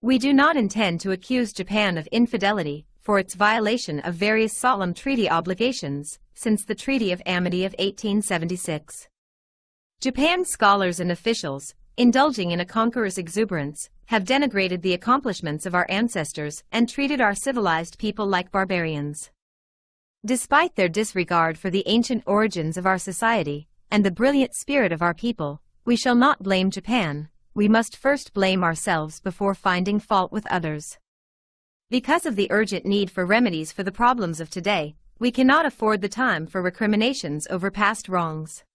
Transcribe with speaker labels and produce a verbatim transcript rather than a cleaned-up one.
Speaker 1: We do not intend to accuse Japan of infidelity for its violation of various solemn treaty obligations since the Treaty of Amity of eighteen seventy-six. Japan's scholars and officials, indulging in a conqueror's exuberance, have denigrated the accomplishments of our ancestors and treated our civilized people like barbarians. Despite their disregard for the ancient origins of our society and the brilliant spirit of our people, we shall not blame Japan. We must first blame ourselves before finding fault with others. Because of the urgent need for remedies for the problems of today, we cannot afford the time for recriminations over past wrongs.